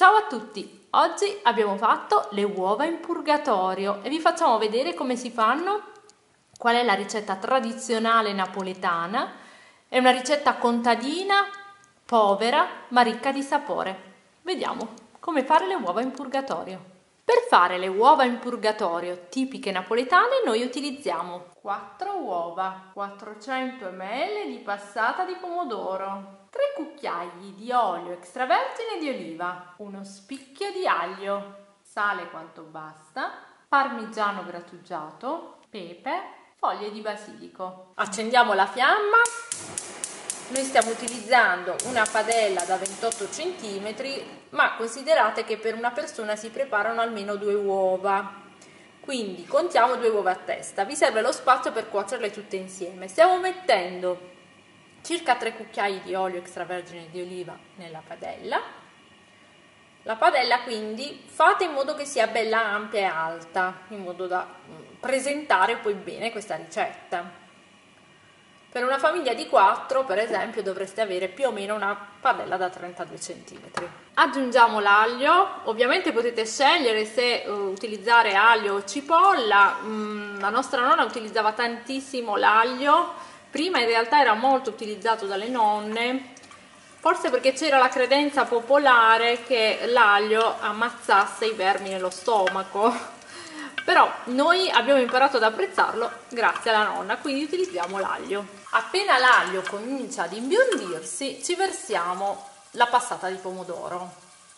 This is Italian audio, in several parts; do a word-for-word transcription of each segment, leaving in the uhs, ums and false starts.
Ciao a tutti! Oggi abbiamo fatto le uova in purgatorio e vi facciamo vedere come si fanno, qual è la ricetta tradizionale napoletana. È una ricetta contadina, povera ma ricca di sapore. Vediamo come fare le uova in purgatorio. Per fare le uova in purgatorio tipiche napoletane noi utilizziamo quattro uova, quattrocento millilitri di passata di pomodoro, tre cucchiai di olio extravergine di oliva, uno spicchio di aglio, sale quanto basta, parmigiano grattugiato, pepe, foglie di basilico. Accendiamo la fiamma. Noi stiamo utilizzando una padella da ventotto centimetri, ma considerate che per una persona si preparano almeno due uova, quindi contiamo due uova a testa. Vi serve lo spazio per cuocerle tutte insieme. Stiamo mettendo circa tre cucchiai di olio extravergine di oliva nella padella. La padella quindi fate in modo che sia bella ampia e alta, in modo da presentare poi bene questa ricetta. Per una famiglia di quattro, per esempio, dovreste avere più o meno una padella da trentadue centimetri. Aggiungiamo l'aglio. Ovviamente potete scegliere se uh, utilizzare aglio o cipolla. Mm, la nostra nonna utilizzava tantissimo l'aglio. Prima in realtà era molto utilizzato dalle nonne, forse perché c'era la credenza popolare che l'aglio ammazzasse i vermi nello stomaco. Però noi abbiamo imparato ad apprezzarlo grazie alla nonna, quindi utilizziamo l'aglio. Appena l'aglio comincia ad imbiondirsi, ci versiamo la passata di pomodoro.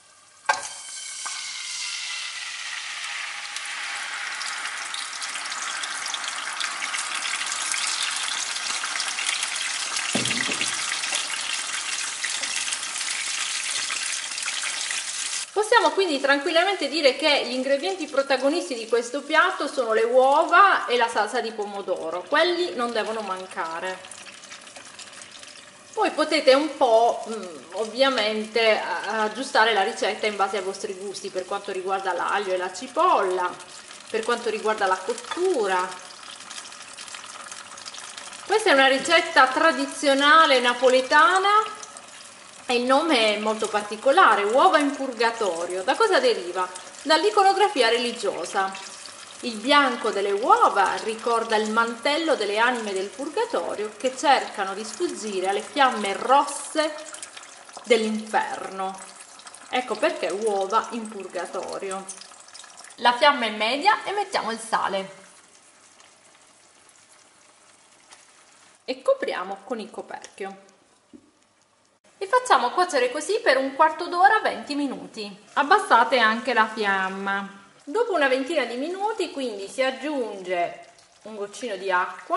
Possiamo quindi tranquillamente dire che gli ingredienti protagonisti di questo piatto sono le uova e la salsa di pomodoro, quelli non devono mancare. Poi potete un po' ovviamente aggiustare la ricetta in base ai vostri gusti per quanto riguarda l'aglio e la cipolla, per quanto riguarda la cottura. Questa è una ricetta tradizionale napoletana. E il nome è molto particolare, uova in purgatorio. Da cosa deriva? Dall'iconografia religiosa. Il bianco delle uova ricorda il mantello delle anime del purgatorio che cercano di sfuggire alle fiamme rosse dell'inferno. Ecco perché uova in purgatorio. La fiamma è media e mettiamo il sale. E copriamo con il coperchio. E facciamo cuocere così per un quarto d'ora, venti minuti. Abbassate anche la fiamma. Dopo una ventina di minuti quindi si aggiunge un goccino di acqua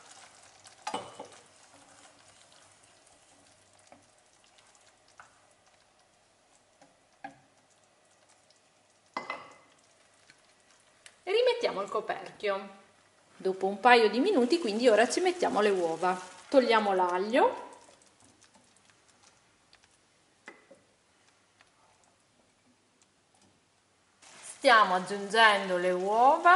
e rimettiamo il coperchio. Dopo un paio di minuti quindi ora ci mettiamo le uova. Togliamo l'aglio. Stiamo aggiungendo le uova,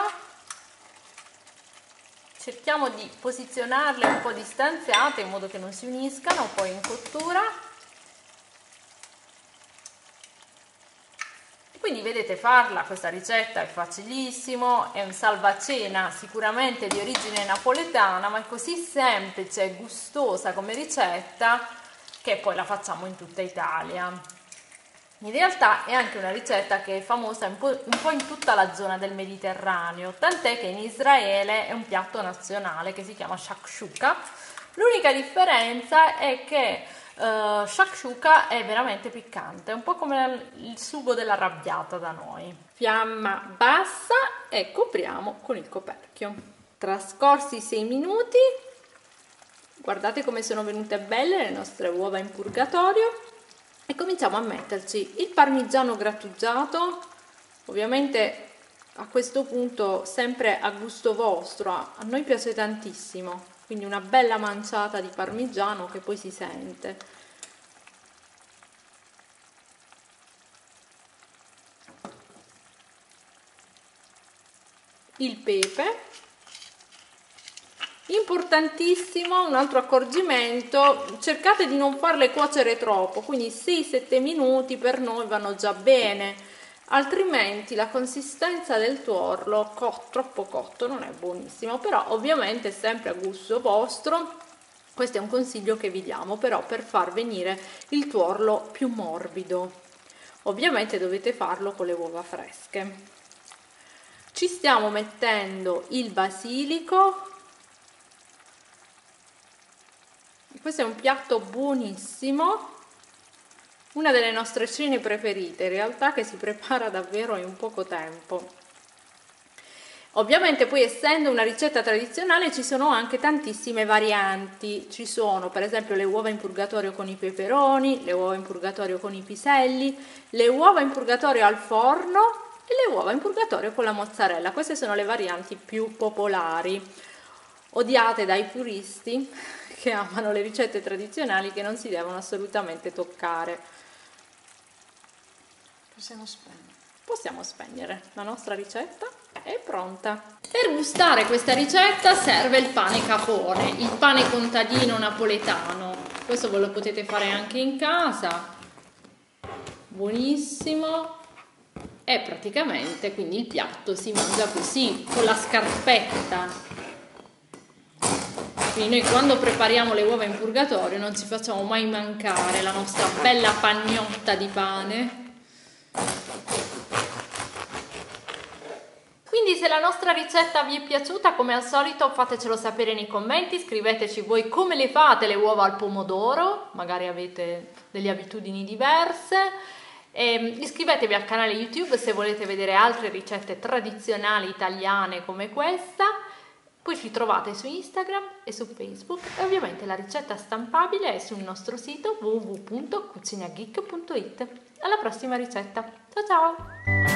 cerchiamo di posizionarle un po' distanziate in modo che non si uniscano poi in cottura. Quindi vedete, farla questa ricetta è facilissimo, è un salvacena sicuramente di origine napoletana, ma è così semplice e gustosa come ricetta che poi la facciamo in tutta Italia. In realtà è anche una ricetta che è famosa un po', un po' in tutta la zona del Mediterraneo, tant'è che in Israele è un piatto nazionale che si chiama shakshuka. L'unica differenza è che uh, shakshuka è veramente piccante, un po' come il sugo dell'arrabbiata da noi. Fiamma bassa e copriamo con il coperchio. Trascorsi sei minuti, guardate come sono venute belle le nostre uova in purgatorio. E cominciamo a metterci il parmigiano grattugiato, ovviamente a questo punto sempre a gusto vostro, a noi piace tantissimo, quindi una bella manciata di parmigiano che poi si sente. Il pepe, Importantissimo, un altro accorgimento, cercate di non farle cuocere troppo, quindi sei sette minuti per noi vanno già bene, altrimenti la consistenza del tuorlo co- troppo cotto non è buonissimo, però ovviamente è sempre a gusto vostro. Questo è un consiglio che vi diamo però per far venire il tuorlo più morbido. Ovviamente dovete farlo con le uova fresche. Ci stiamo mettendo il basilico. Questo è un piatto buonissimo, una delle nostre cene preferite in realtà, che si prepara davvero in poco tempo. Ovviamente poi, essendo una ricetta tradizionale, ci sono anche tantissime varianti. Ci sono per esempio le uova in purgatorio con i peperoni, le uova in purgatorio con i piselli, le uova in purgatorio al forno e le uova in purgatorio con la mozzarella. Queste sono le varianti più popolari, odiate dai puristi che amano le ricette tradizionali, che non si devono assolutamente toccare. Possiamo spegnere. Possiamo spegnere, la nostra ricetta è pronta. Per gustare questa ricetta serve il pane capone, il pane contadino napoletano. Questo ve lo potete fare anche in casa, buonissimo. E praticamente quindi il piatto si mangia così, con la scarpetta. Quindi noi quando prepariamo le uova in purgatorio non ci facciamo mai mancare la nostra bella pagnotta di pane. Quindi se la nostra ricetta vi è piaciuta, come al solito fatecelo sapere nei commenti, scriveteci voi come le fate le uova al pomodoro, magari avete delle abitudini diverse. E iscrivetevi al canale YouTube se volete vedere altre ricette tradizionali italiane come questa. Poi ci trovate su Instagram e su Facebook e ovviamente la ricetta stampabile è sul nostro sito w w w punto cucinageek punto it. Alla prossima ricetta, ciao ciao!